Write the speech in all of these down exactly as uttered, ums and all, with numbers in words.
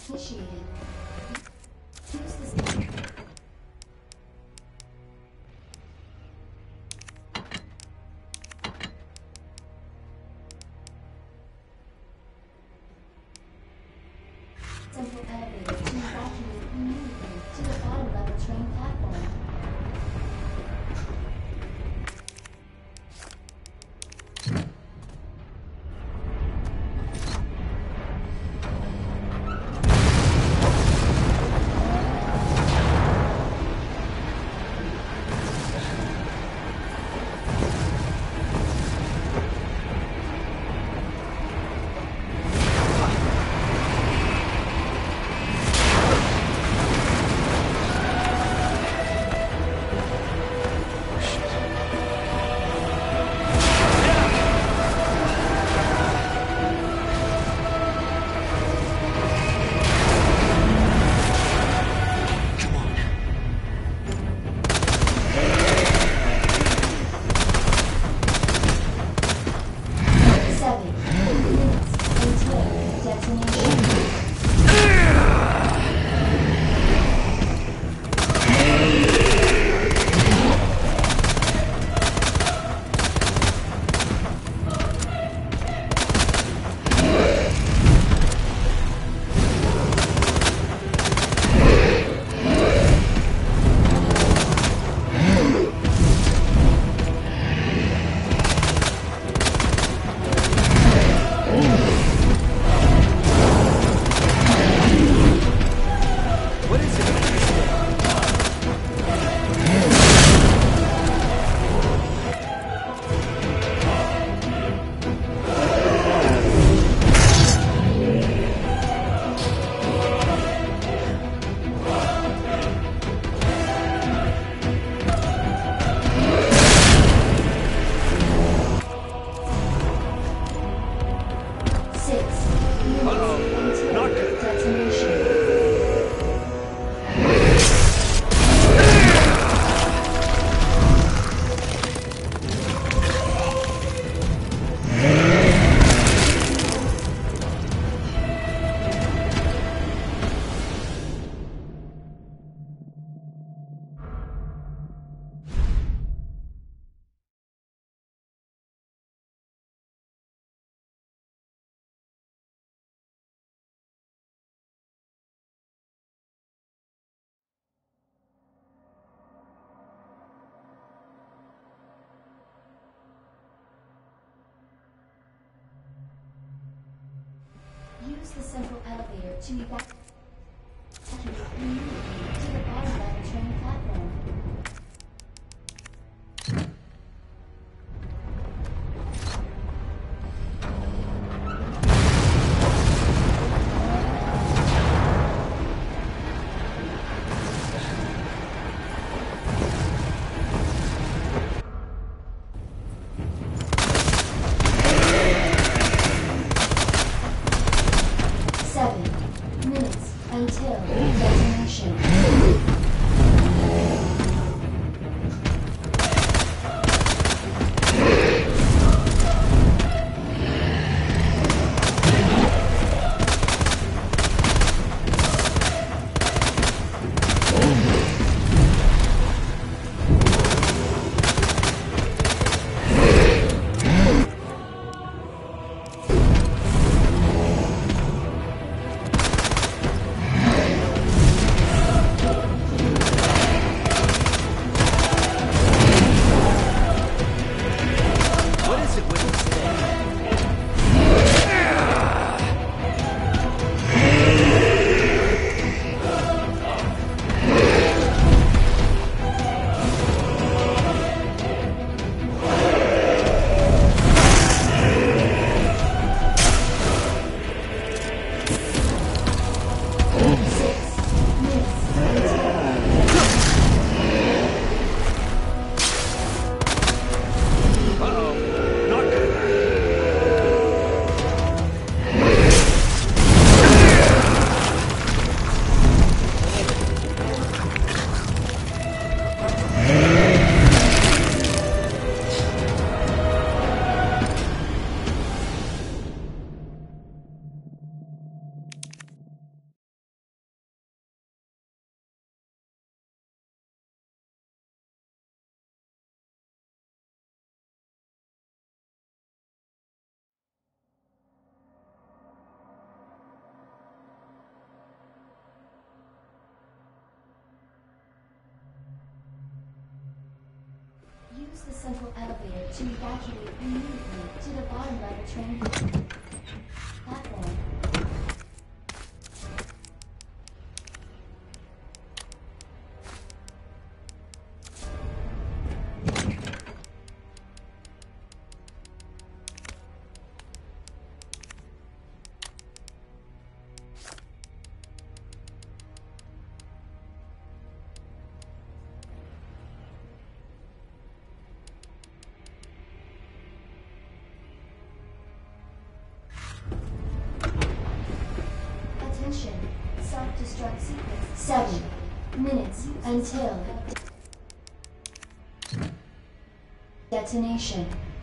Initiated. Use this. Central elevator to evacuate immediately to the bottom level train platform. Use the central elevator to evacuate immediately to the bottom level train platform. Until detonation. Use the central elevator to evacuate immediately to the bottom level train platform. Attention, self-destruct sequence seven minutes until detonation.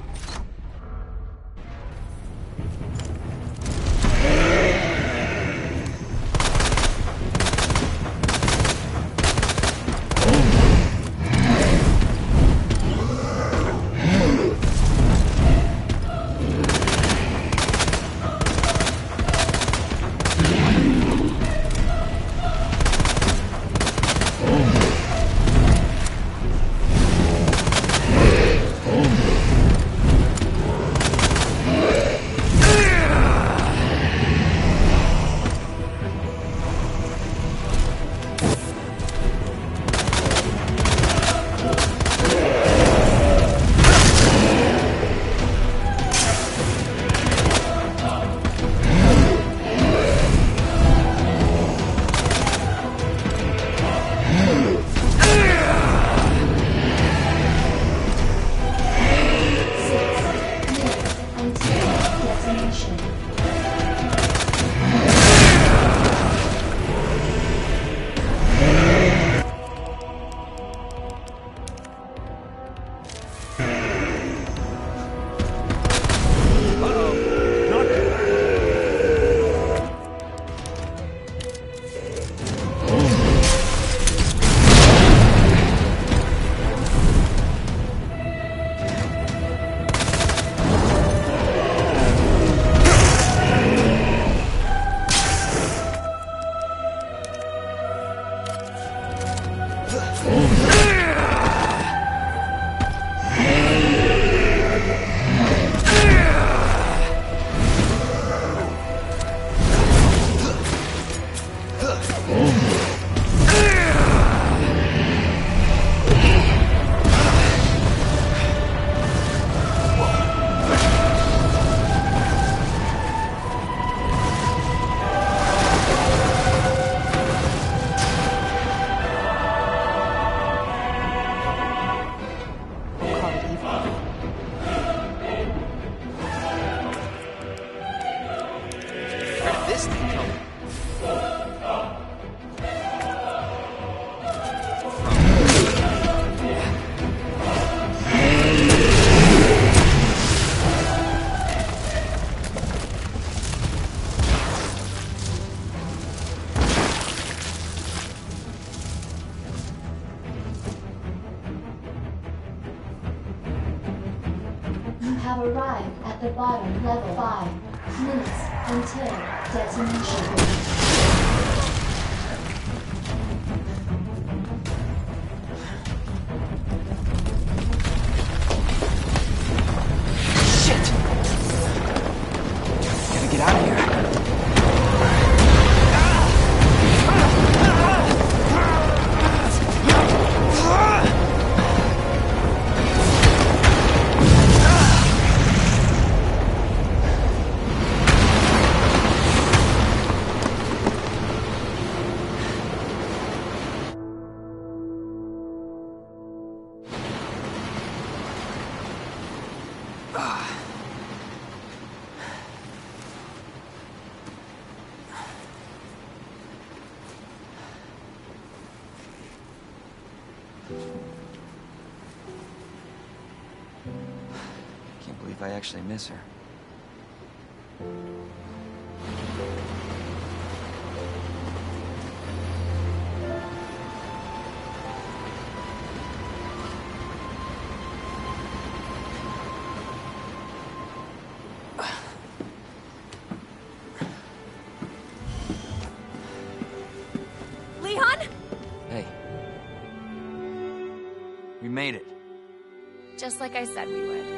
Have arrived at the bottom level five minutes until detonation. Can't believe I actually miss her. Hey. We made it. Just like I said we would.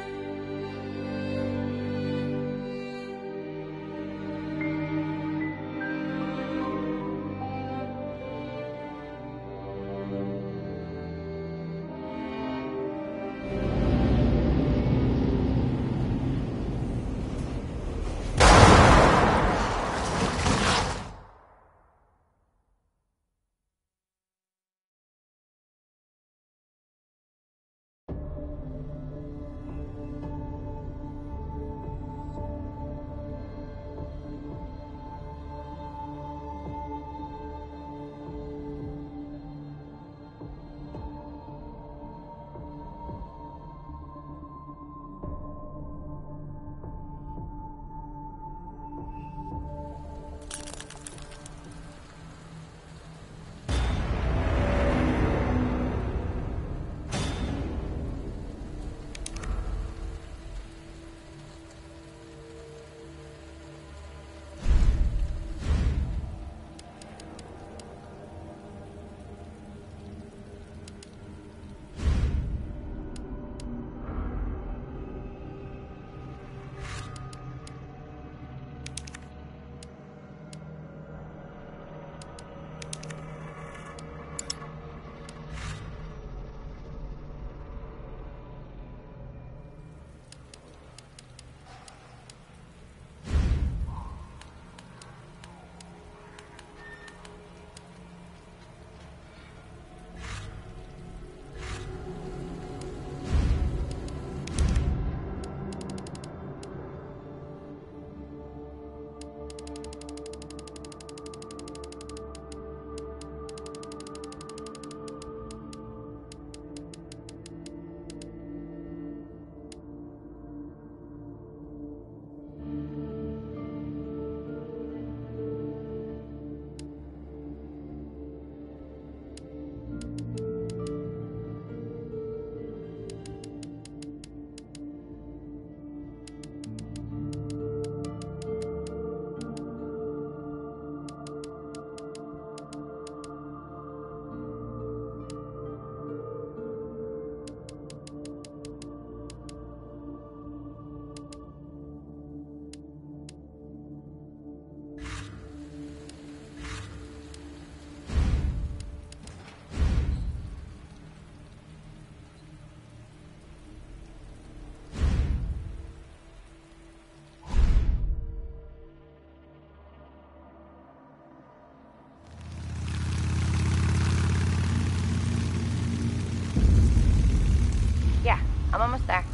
I'm almost there.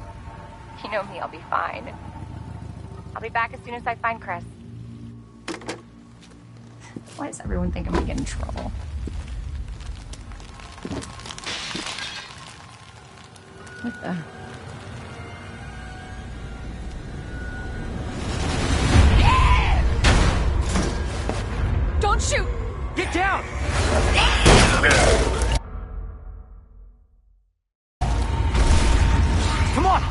You know me, I'll be fine. I'll be back as soon as I find Chris. Why does everyone think I'm gonna get in trouble? What the... Don't shoot! Get down! Come on!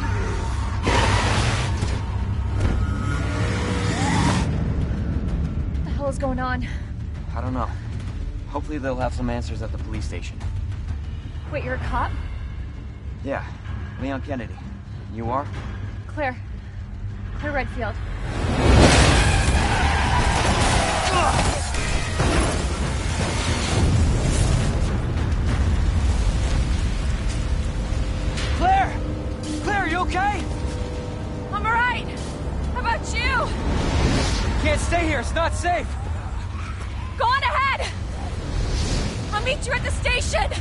What the hell is going on? I don't know. Hopefully they'll have some answers at the police station. Wait, you're a cop? Yeah, Leon Kennedy. You are? Claire. Claire Redfield. Claire! Claire, you okay? I'm alright! How about you? Can't stay here, it's not safe! Go on ahead! I'll meet you at the station!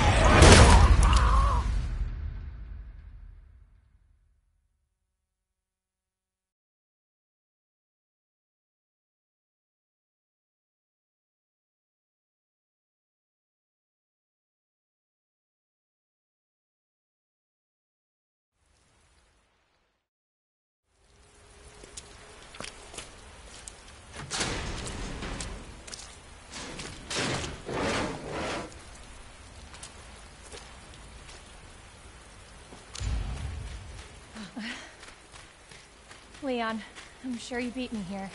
Leon, I'm sure you beat me here.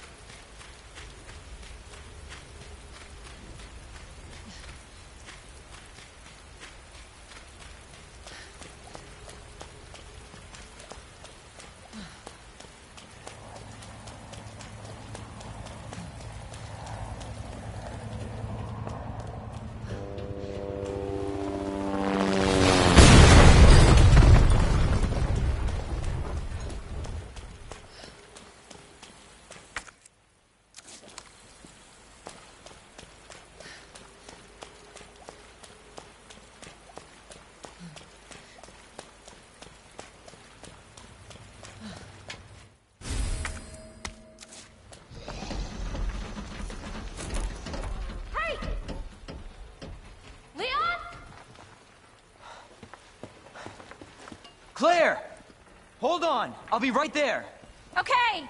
Claire! Hold on! I'll be right there! Okay!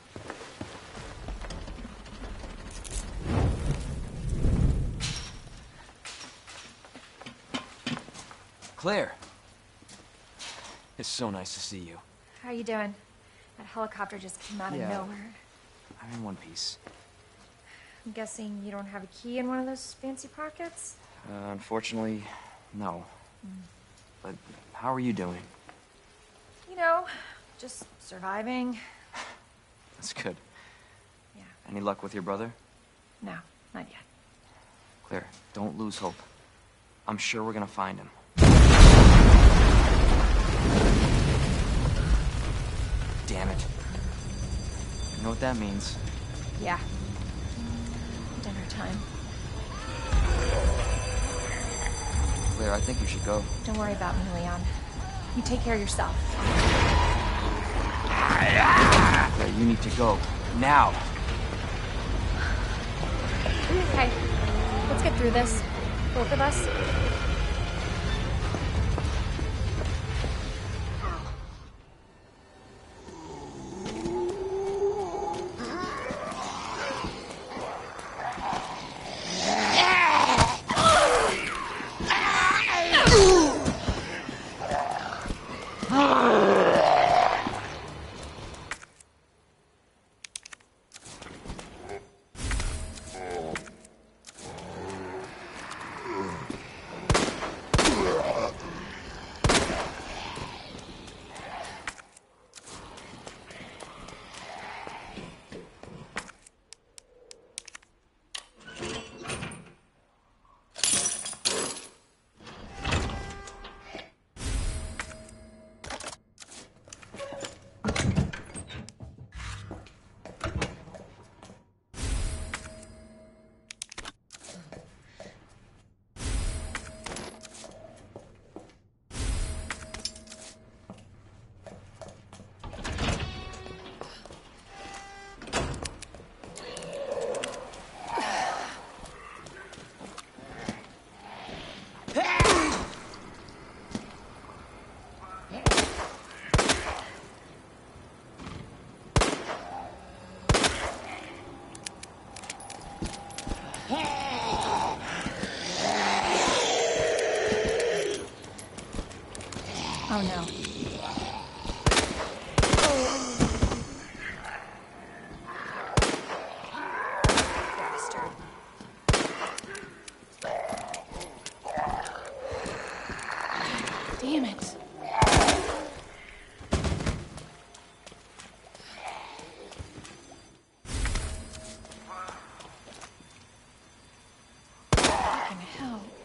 Claire! It's so nice to see you. How are you doing? That helicopter just came out Yeah. of nowhere. I'm in one piece. I'm guessing you don't have a key in one of those fancy pockets? Uh, unfortunately, no. But how are you doing? You know, just surviving. That's good. Yeah. Any luck with your brother? No, not yet. Claire, don't lose hope. I'm sure we're gonna find him. Damn it. You know what that means? Yeah. Dinner time. Claire, I think you should go. Don't worry about me, Leon. You take care of yourself. Claire, you need to go. Now! Okay. Let's get through this. Both of us. Oh no. Bastard. Damn it. Fucking hell.